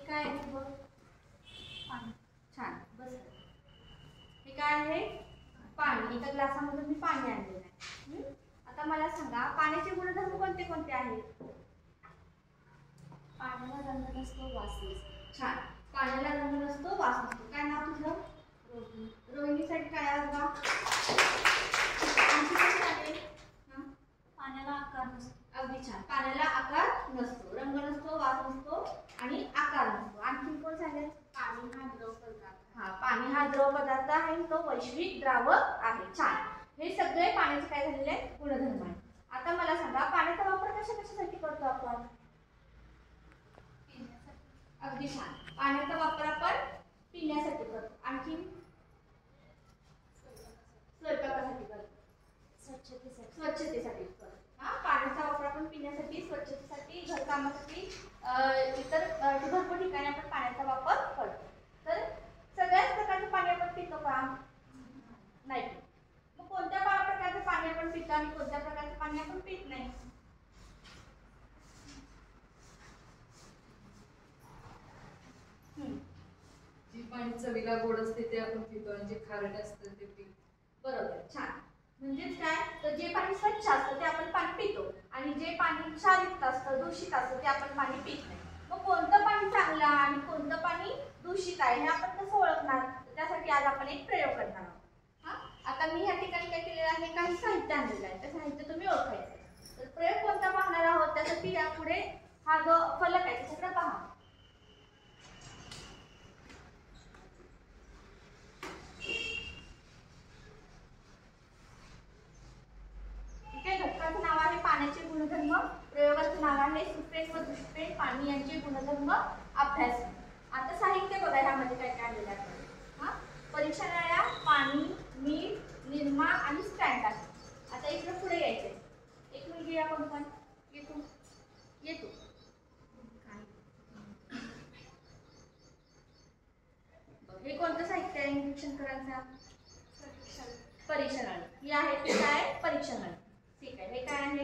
काय आहे बघ? पाणी. छान, बस. हे काय आहे? पाणी. एका ग्लासामध्ये मी पाणी आणलेलं आहे. आता मला सांगा, पाण्याचे गुणधर्म कोणते कोणते आहेत? पाण्याला रंग नसतो, वास नसतो. छान. पाण्याला रंग नसतो, वास नसतो. काय नाव तुझं? रोहिणी. रोहिणीसाठी काय आहे बघा? पाण्याला आकार नसतो. अगदी छान. पाण्याला आकार नसतो, रंग नसतो, वास नसतो आणि आकार नसतो. आणखी कोण सांगेल? पाणी हा द्रव पदार्थ. हा, पाणी हा द्रव पदार्थ आहे, तो वैश्विक द्रावक आहे. छान. हे सगळे पाण्याचे काय झालेले आहेत? गुणधर्म आहे. आता मला सांगा, पाण्याचा वापर कशासाठी करतो आपण? अगदी छान. पाण्याचा वापर आपण पिण्यासाठी करतो. आणखी स्वयंपाकासाठी करतो, स्वच्छतेसाठी करतो. हा, पाण्याचा वापर आपण पिण्यासाठी, स्वच्छतेसाठी, घरकामासाठी, इतर भरपूर ठिकाणी आपण पाण्याचा वापर करतो. तर सगळ्याच प्रकारचं पाणी आपण पितो का? नाही. मग कोणत्या प्रकारचं पाणी आपण पितो आणि कोणत्या प्रकारचं पाणी आपण पित नाही? जे पाणी चवीला गोड असते ते आपण पितो आणि जे खारट असतं ते पितो. बरोबर, छान. म्हणजेच काय, तर जे पाणी स्वच्छ असतं ते आपण पाणी पितो आणि जे पाणी क्षारयुक्त असतं, दूषित असतं ते आपण पाणी पित नाही. मग कोणतं पाणी चांगलं आणि कोणतं पाणी दूषित आहे हे आपण कसं ओळखणार? त्यासाठी आज आपण एक प्रयोग करणार आहोत. हा, आता मी या ठिकाणी काय केलेलं आहे? काही साहित्य आणलेलं आहे. ते साहित्य तुम्ही ओळखायचं. तर प्रयोग कोणता पाहणार आहोत त्यासाठी यापुढे हा जो फलक आहे त्याच्याकडे पहा. घटकाचं नाव आहे पाण्याचे गुणधर्म, प्रयोगाचं नाव आहे सुप्रेट व दुष्प्रेट पाणी यांचे गुणधर्म अभ्यास. आता साहित्य बघा, ह्यामध्ये काय काय आलेलं आहे. हा, परीक्षा नळ्या, पाणी, मीठ, निरमा आणि स्टँड आहे. आता इकडे पुढे यायचंय. एक मुलगी आपण पण येतो. हे कोणतं साहित्य आहे निरीक्षण करायचं? परीक्षा नळी. ही आहे ती काय? परीक्षा नळी. ठीक आहे. हे काय आहे?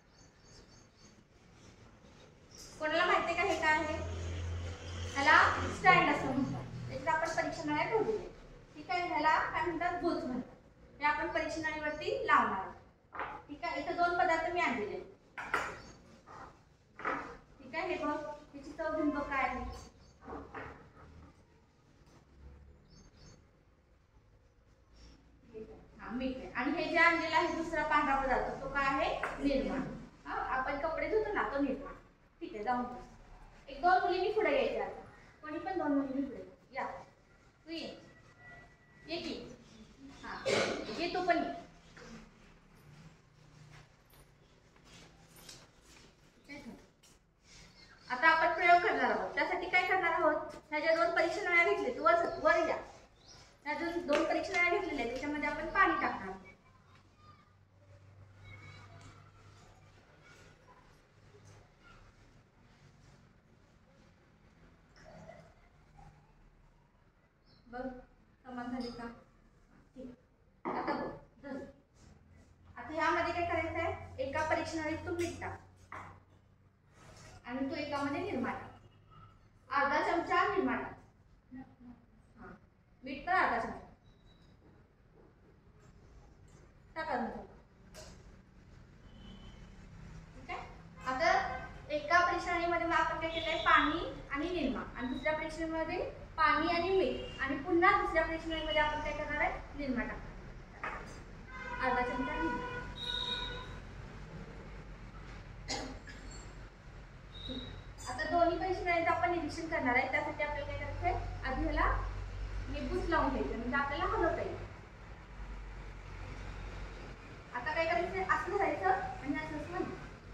कोणाला माहिती का हे काय आहे? ह्याला स्टँड असं म्हणतात. त्याच्यात आपण परीक्षा नळ्या ठेवलेल्या. ठीक आहे. ह्याला काय म्हणतात? बुच म्हणतात. हे आपण परीक्षा नळीवरती लावणार. ठीक आहे. इथं दोन पदार्थ मी आणलेले. ठीक आहे. हे बघ, त्याची चव घेऊन बघ काय आहे. मीठ आहे. आणि हे जे आणलेलं आहे दुसरा पांढरा पदार्थ तो काय आहे? निरमा. हा, आपण कपडे धुतो ना, तो निरमा. ठीक आहे. जाऊन एक दोन मुलींनी पुढे यायच्या. आता कोणी पण दोन मुलींनी पुढे या. तू ये की. हा, ये तू पण ये. आता आपण प्रयोग करणार आहोत. त्यासाठी काय करणार आहोत? ह्या ज्या दोन परीक्षा नळ्या घेतल्या तू वर या. ह्या दोन परीक्षा नळ्या घेतलेल्या त्याच्यामध्ये आपण पाणी टाकणार. बघ, समान झाली का? ठीक. आता बघ, आता ह्यामध्ये काय करायचं आहे? एका परीक्षा नळीत तू मीठ टाक आणि तू एकामध्ये निरमा टाक. अर्धा चमचा निरमा टाक. मीठ तर अर्धा चमचा टाका. ठीक आहे. आता एका परीक्षणामध्ये आपण काय केलंय? पाणी आणि निरमा. आणि दुसऱ्या परीक्षणामध्ये पाणी आणि मीठ. आणि पुन्हा दुसऱ्या परीक्षणामध्ये आपण काय करणार आहे? निरमा टाकणार. अर्धा चमचा निरमा. आता दोन्ही परीक्षणांचं आपण निरीक्षण करणार आहे. त्यासाठी आपल्याला काय करायचं आहे? आधी ह्याला बुच लावून घ्यायचं म्हणजे आपल्याला हलवता येईल. आता काय करायचं? असं करायचं आणि असं म्हणून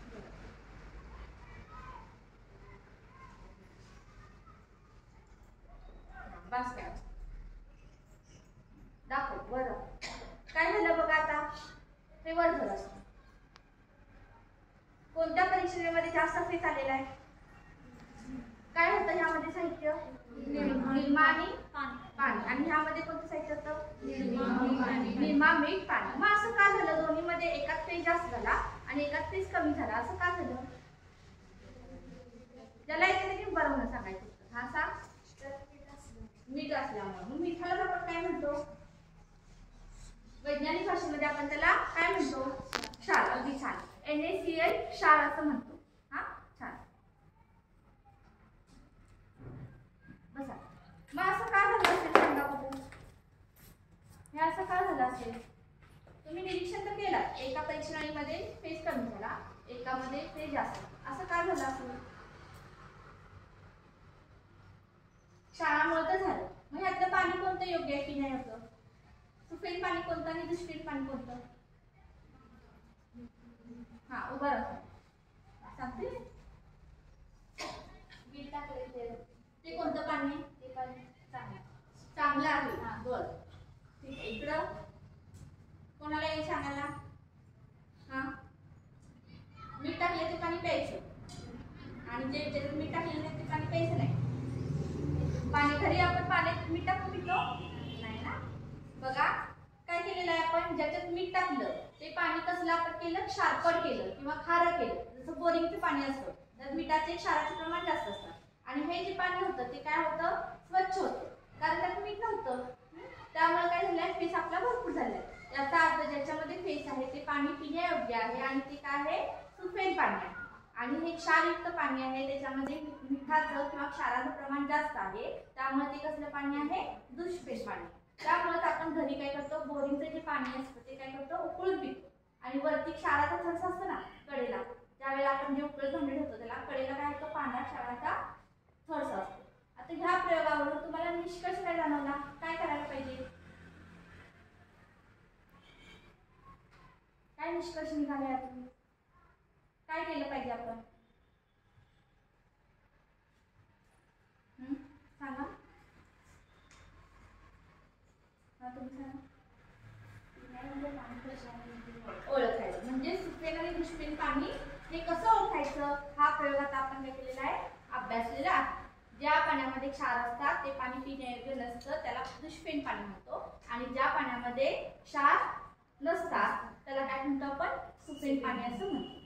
बस. काय दाखव वर काय झालं बघा. आता हे वर झालं. कोणत्या परीक्षेमध्ये जास्त फेस आलेला आहे? काय होतं ह्यामध्ये साहित्य? निरमा आणि पाणी. आणि ह्यामध्ये कोणतं साहित्य होतं? निरमा, मीठ, पाणी. मग असं का झालं? दोन्हीमध्ये एकाच फेस जास्त झाला आणि एकाच फेस कमी झाला. असं का झालं? ज्याला येते ते बरं म्हणून सांगायचं. हा सांग. मीठ असल्यामुळे. मग मिठाला आपण काय म्हणतो? वैज्ञानिक भाषेमध्ये आपण त्याला काय म्हणतो? क्षार. अगदी छान. NaCl क्षार असं म्हणतो. हा छान. बसा. मग असं का झालं असेल सांगा बघू. हे असं का झालं असेल? तुम्ही निरीक्षण तर केलं. एका परीक्षणामध्ये फेज कमी झाला, एकामध्ये फेज जास्त. असं का झालं असेल? क्षारामुळे तर झालं. मग ह्यातलं पाणी कोणतं योग्य आहे पिण्यायोग्य? सुफेन पाणी कोणतं आणि दुष्फेन पाणी कोणतं? हा उभा राहा. सांगते मीठ टाकले ते कोणतं पाणी आहे? ते पाणी चांगलं. चांगलं आहे. हा बरं. ठीक आहे. इकडं कोणाला येईल सांगायला? हा मीठ टाकले ते पाणी प्यायचं आणि जे ज्याच्यात मीठ टाकलेलं नाही ते पाणी प्यायचं नाही. पाणी घरी आपण पाण्यात मीठ टाकून पितो नाही ना. बघा काय केलेलं आहे आपण, ज्याच्यात मीठ टाकलं ते पाणी कसलं आपण केलं? क्षारपट केलं किंवा खारं केलं. जसं बोरिंगचं पाणी असतं त्यात मिठाचे क्षाराचे प्रमाण जास्त असतं. आणि हे जे पाणी होतं ते काय होतं? स्वच्छ होतं, कारण त्यात मीठ नव्हतं. त्यामुळे काय झालंय? फेस आपला भरपूर झालाय. याचा अर्थ ज्याच्यामध्ये फेस आहे ते पाणी पिण्यायोग्य आहे आणि ते काय आहे? सुफेन पाणी आहे. आणि हे क्षारयुक्त पाणी आहे, त्याच्यामध्ये मिठाचं किंवा क्षाराचं प्रमाण जास्त आहे, त्यामुळे ते कसलं पाणी आहे? दुष्फेन पाणी. त्यामुळे आपण घरी काय करतो? बोरिंगचं जे पाणी असतं ते काय करतो? उकळून पितो. आणि वरती क्षाराचा थर्स असतो ना कडेला, त्यावेळेला आपण जे उकळत भांडे ठेवतो त्याला कडेला काय होतं? पांढरा क्षाराचा थर्स असतो. आता ह्या प्रयोगावरून तुम्हाला निष्कर्ष काय जाणवला? काय करायला पाहिजे? काय निष्कर्ष निघाले यातून? काय केलं पाहिजे आपण? सांगा. हा तुम्ही सांगा. ओळखायचं म्हणजे सुफेन आणि दुष्फेन पाणी हे कसं ओळखायचं? हा प्रयोग आता आपण काय केलेला आहे? अभ्यासलेला आहे. ज्या पाण्यामध्ये क्षार असतात ते पाणी पिण्यायोग्य नसतं, त्याला दुष्फेन पाणी म्हणतो. आणि ज्या पाण्यामध्ये क्षार नसतात त्याला काय म्हणतो आपण? सुफेन पाणी असं म्हणतो.